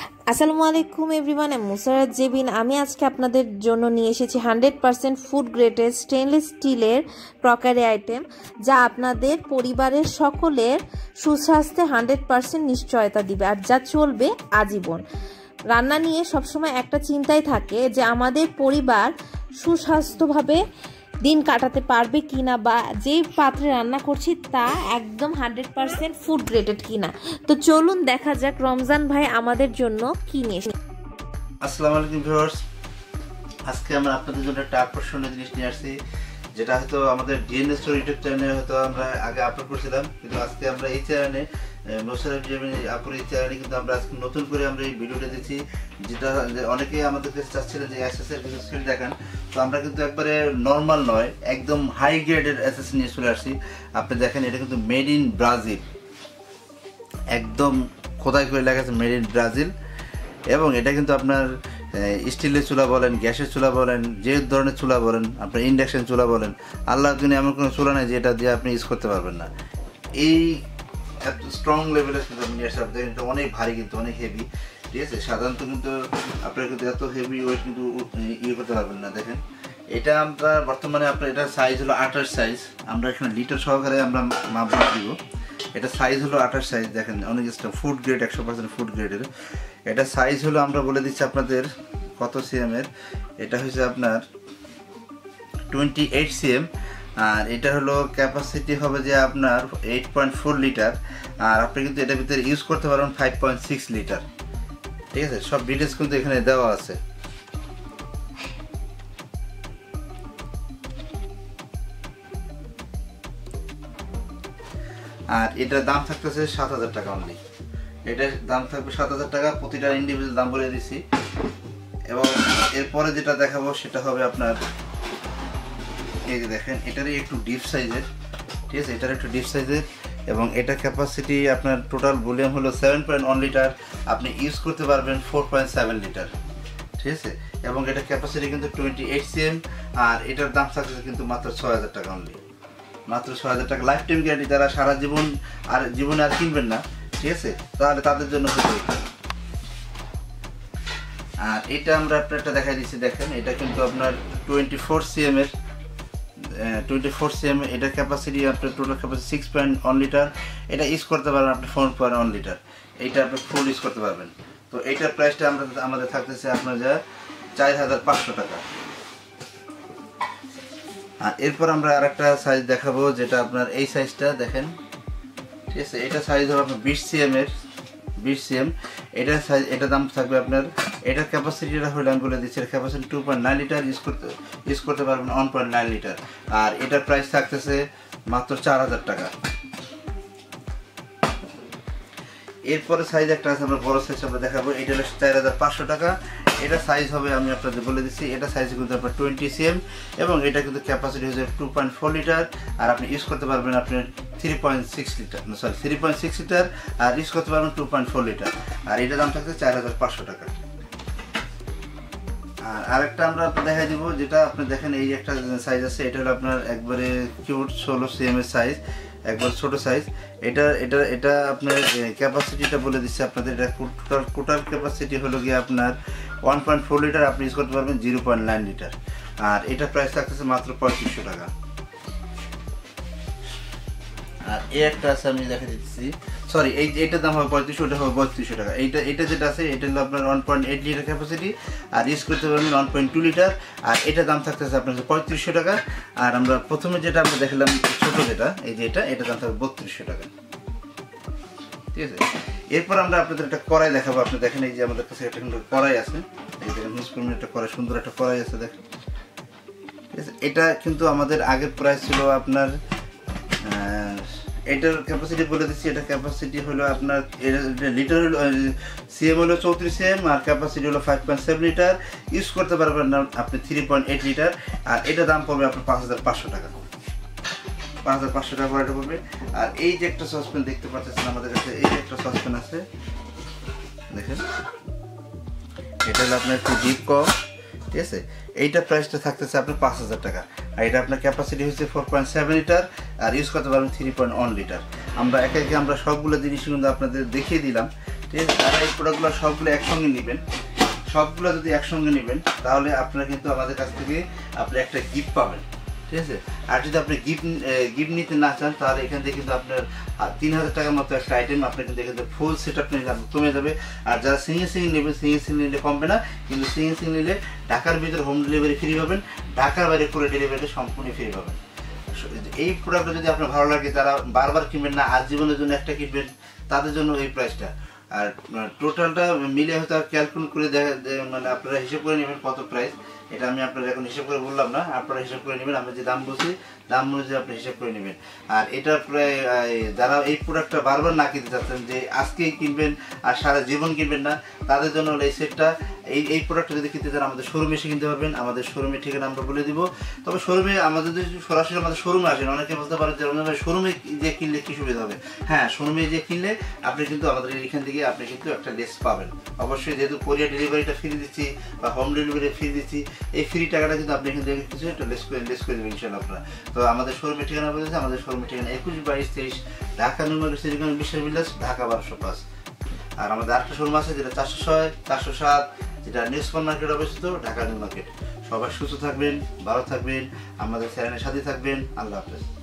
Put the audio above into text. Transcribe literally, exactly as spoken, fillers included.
আসসালামু আলাইকুম এভরিওয়ান, আমি মুসারাত জেবিন। আমি আজকে আপনাদের জন্য নিয়ে এসেছি hundred percent food graded stainless স্টিলের ক্রকারি আইটেম, যা আপনাদের পরিবারের সকলের সুস্বাস্থ্যে হান্ড্রেড পারসেন্ট নিশ্চয়তা দিবে আর যা চলবে আজীবন। রান্না নিয়ে সবসময় একটা চিন্তাই থাকে যে আমাদের পরিবার সুস্বাস্থ্যভাবে দিন কাটাতে পারবে কিনা, বা যে পাত্রে রান্না করছি তা একদম হান্ড্রেড পারসেন্ট ফুড গ্রেডেড কিনা। তো চলুন দেখা যাক রমজান ভাই আমাদের জন্য কি নিয়ে এসেছে। আসসালামু আলাইকুম ভিউয়ার্স, আজকে আমরা আপনাদের জন্য একটা আকর্ষণীয় জিনিস নিয়ে আসছি, যেটা হয়তো আমাদের ডিএনএ স্টোরি ইউটিউব চ্যানেলে হয়তো আমরা আগে আপলোড করেছিলাম, কিন্তু আজকে আমরা এই চ্যানেলে মুসারাত জেবিন আপুর এই চ্যানেলে কিন্তু আমরা আজকে নতুন করে আমরা এই ভিডিওটা দিচ্ছি, যেটা অনেকেই আমাদের কাছে চাচ্ছিলেন যে এসএসের কিছু স্কিল দেখান। তো আমরা কিন্তু একবারে নর্মাল নয়, একদম হাই গ্রেডের এসএস নিয়ে চলে আসছি। আপনি দেখেন, এটা কিন্তু মেড ইন ব্রাজিল, একদম খোদাই করে লেখা আছে মেড ইন ব্রাজিল। এবং এটা কিন্তু আপনার স্টিলের চুলা বলেন, গ্যাসের চুলা বলেন, যে ধরনের চুলা বলেন, আপনার ইন্ডাকশন চুলা বলেন, আল্লাহর জন্য এমন কোনো চুলা নেই যেটা দিয়ে আপনি ইউজ করতে পারবেন না। এই এত স্ট্রং লেভেলের কিন্তু আপনি নিয়ে আসতে এটা অনেক ভারী, কিন্তু অনেক হেভি, ঠিক আছে। সাধারণত কিন্তু আপনার কিন্তু এত হেভি ওয়েট কিন্তু ইয়ে করতে পারবেন না। দেখেন, এটা আমরা বর্তমানে আপনার এটার সাইজ হলো আঠাশ সাইজ, আমরা এখানে লিটার সহকারে আমরা মাপ দিব। এটা সাইজ হলো আঠাশ সাইজ, দেখেন অনেক ফুড গ্রেড, একশো পার্সেন্ট ফুড গ্রেডের। এটা সাইজ হলো আমরা বলে দিচ্ছি আপনাদের কত সিএম এর। এটা হচ্ছে আপনার টোয়েন্টি এইট সিএম, আর এটা হলো ক্যাপাসিটি হবে যে আপনার এইট পয়েন্ট ফোর লিটার, আর আপনি কিন্তু এটার ভিতরে ইউজ করতে পারবেন ফাইভ পয়েন্ট সিক্স লিটার, ঠিক আছে। সব ডিটেলস কিন্তু এখানে দেওয়া আছে। আর এটার দাম থাকতেছে সাত হাজার টাকা অনলি। এটার দাম থাকবে সাত হাজার টাকা, প্রতিটা ইন্ডিভিজুয়াল দাম বলে দিচ্ছি। এবং এরপরে যেটা দেখাবো সেটা হবে আপনার এই যে দেখেন, এটারই একটু ডিপ সাইজের, ঠিক আছে, এটার একটু ডিপ সাইজের। এবং এটার ক্যাপাসিটি আপনার টোটাল ভলিউম হলো সেভেন পয়েন্ট ওয়ান লিটার, আপনি ইউজ করতে পারবেন ফোর পয়েন্ট সেভেন লিটার, ঠিক আছে। এবং এটার ক্যাপাসিটি কিন্তু টোয়েন্টি এইট সিএম, আর এটার দাম থাকছে কিন্তু মাত্র ছয় হাজার টাকা অনলি, মাত্র ছয় হাজার টাকা। লাইফ টাইম গ্যারান্টি, যারা সারা জীবন আর জীবনে আর কিনবেন না, ঠিক আছে, তাহলে তাদের জন্য হতো। আর এটা আমরা আপনারটা দেখাই দিচ্ছি, দেখেন এটা কিন্তু আপনার টোয়েন্টি ফোর সিএম এর, টোয়েন্টি ফোর সিএম। এটার ক্যাপাসিটি আপনার total capacity six point one litre, এটা ইউজ করতে পারবেন আপনি ফোর পয়েন্ট ওয়ান লিটার, এইটা আপনি ফুল ইউজ করতে পারবেন। তো এইটার প্রাইসটা আমরা আমাদের থাকতেছে আপনার যা চার হাজার পাঁচশো টাকা। আর এরপর আমরা আর একটা সাইজ দেখাবো, যেটা আপনার এই সাইজটা দেখেন, ঠিক আছে। এটা সাইজ হবে আপনার বিশ সিএম এর, বিশ সিএম। এটার সাইজ, এটার দাম থাকবে আপনার, এটার ক্যাপাসিটিটা হলে আমি বলে দিচ্ছি, এর capacity two point nine litre, use করতে ইউজ করতে পারবেন ওয়ান পয়েন্ট নাইন লিটার। আর এটার প্রাইস থাকতেছে মাত্র চার হাজার টাকা। এরপরে সাইজ একটা আছে, আমরা বড় সাইজ আমরা দেখাবো, এটা হলো চার হাজার পাঁচশো টাকা। এটা সাইজ হবে আমি আপনাদের বলে দিচ্ছি, এটা সাইজ কিন্তু আপনার টোয়েন্টি সিএম, এবং এটা কিন্তু ক্যাপাসিটি হচ্ছে টু পয়েন্ট ফোর লিটার, আর আপনি ইউজ করতে পারবেন আপনার three point six litre sorry three point six litre, আর ইউজ করতে পারবেন টু পয়েন্ট ফোর লিটার। আর এটার দাম থাকছে চার হাজার পাঁচশো টাকা। আর আরেকটা আমরা দেখাই দিব, যেটা আপনি দেখেন এই একটা সাইজ আছে, এটা হলো আপনার একবারে কিউট ষোলো সিএম এর সাইজ, একবার ছোট সাইজ। এটা এটা এটা আপনার ক্যাপাসিটিটা বলে দিচ্ছে আপনাদের, এটা টোটাল টোটাল ক্যাপাসিটি হলো গিয়ে আপনার ওয়ান পয়েন্ট ফোর লিটার, আপনি ইউজ করতে পারবেন জিরো পয়েন্ট নাইন লিটার। আর এটা প্রাইস থাকতেছে মাত্র পঁয়ত্রিশশো টাকা। আর এই একটা আছে আমি দেখা দিচ্ছি, সরি এই এইটার দাম হবে পঁয়ত্রিশশো, ওটা হবে বত্রিশশো টাকা। এইটা এটা যেটা আছে এটা হলো আপনার one point eight litre capacity, আর ইউজ করতে পারবেন ওয়ান পয়েন্ট টু লিটার, আর এটার দাম থাকতেছে আপনার পঁয়ত্রিশশো টাকা। আর আমরা প্রথমে যেটা আমরা দেখলাম ছোটো যেটা, এই যে এটা এটার দাম থাকবে বত্রিশশো টাকা, ঠিক আছে। এরপর আমরা আপনাদের একটা কড়াই দেখাবো। আপনি দেখেন এই যে আমাদের কাছে একটা কিন্তু কড়াই আছে, এই দেখেন হিউজ একটা কড়াই, সুন্দর একটা কড়াই আছে দেখেন, ঠিক আছে। এটা কিন্তু আমাদের আগের প্রাইস ছিল আপনার, এটার ক্যাপাসিটি বলে দিচ্ছি, এটা ক্যাপাসিটি হলো আপনার লিটার হলো সিএম হলো চৌত্রিশ সিএম, আর ক্যাপাসিটি হলো five point seven litre, use করতে পারবেন না আপনি থ্রি পয়েন্ট এইট লিটার। আর এটা দাম পড়বে আপনার পাঁচ হাজার পাঁচশো টাকা, পাঁচ হাজার পাঁচশো টাকা করে এটা পড়বে। আর এই যে একটা সসপ্যান দেখতে পাচ্ছেন আমাদের কাছে, এই যে একটা সসপ্যান আছে দেখেন, এটা হলো আপনার একটু ডিপ কম, ঠিক আছে। এইটা প্রাইসটা থাকতেছে আপনার পাঁচ হাজার টাকা। আর এটা আপনার ক্যাপাসিটি হচ্ছে ফোর পয়েন্ট সেভেন লিটার, আর ইউজ করতে পারবেন থ্রি পয়েন্ট ওয়ান লিটার। আমরা একে একে আমরা সবগুলো জিনিস কিন্তু আপনাদের দেখিয়ে দিলাম, ঠিক আছে। যারা এই প্রোডাক্টগুলো সবগুলো একসঙ্গে নেবেন, সবগুলো যদি একসঙ্গে নেবেন তাহলে আপনারা কিন্তু আমাদের কাছ থেকে আপনি একটা গিফট পাবেন, ঠিক আছে। আর যদি আপনি গিফট গিফট নিতে না চান তাহলে এখান থেকে কিন্তু আপনার তিন হাজার টাকার মতো একটা আইটেম আপনার কিন্তু এখান থেকে ফুল সেট আপ নিলে কমে যাবে। আর যারা সিঙ্গেল সিঙ্গেল নেবেন, সিঙ্গেল সিঙ্গেল নিলে কমবে না, কিন্তু সিঙ্গেল সিঙ্গেল নিলে ঢাকার ভিতরে হোম ডেলিভারি ফ্রি পাবেন, ঢাকার বাইরে করে ডেলিভারি সম্পূর্ণ ফ্রি পাবেন। এই প্রোডাক্টটা যদি আপনার ভালো লাগে, যারা বারবার কিনবেন না, আজীবনের জন্য একটা কিনবেন, তাদের জন্য এই প্রাইসটা। আর টোটালটা মিলে হয়তো ক্যালকুলেট করে দেখা, মানে আপনারা হিসাব করে নেবেন কত প্রাইস, এটা আমি আপনারা এখন হিসাব করে বললাম না, আপনারা হিসাব করে নেবেন। আমরা যে দাম বলছি দাম অনুযায়ী আপনি হিসাব করে নেবেন। আর এটা প্রায় যারা এই প্রোডাক্টটা বারবার না কিনতে চাচ্ছেন, যে আজকেই কিনবেন আর সারা জীবন কিনবেন না, তাদের জন্য এই সেটটা, এই এই প্রোডাক্টটা যদি কিনতে চান আমাদের শোরুমে এসে কিনতে পারবেন। আমাদের শোরুমের ঠিকানা আমরা বলে দিব। তবে শোরুমে আমাদের যদি সরাসরি আমাদের শোরুমে আসেন, অনেকে বলতে পারেন যে শোরুমে যে কিনলে কী সুবিধা হবে। হ্যাঁ, শোরুমে যে কিনলে আপনি কিন্তু আমাদের এখান থেকে আপনি কিন্তু একটা লেস পাবেন অবশ্যই, যেহেতু কোরিয়ার ডেলিভারিটা ফ্রি দিচ্ছি বা হোম ডেলিভারি ফ্রি দিচ্ছি, এই ফ্রি টাকাটা কিন্তু আপনি এখান থেকে কিছু একটা লেস করে লেস করে দেবেন ইনশাআল্লাহ আপনারা। তো আমাদের শোরুমের ঠিকানা বলেছে, আমাদের শোরুমের ঠিকানা একুশ বাইশ তেইশ ঢাকা নিউ মার্কেট সিটিকন বিশ্বাস ভিলেজ, ঢাকা বারোশো পাঁচ। আর আমাদের আরেকটা শোরুম আছে যেটা চারশো ছয় চারশো সাত, যেটা নিউ সুপার মার্কেট অবস্থিত, ঢাকা নিউ মার্কেট। সবাই সুস্থ থাকবেন, ভালো থাকবেন, আমাদের চ্যানেলের সাথে থাকবেন। আল্লাহ হাফেজ।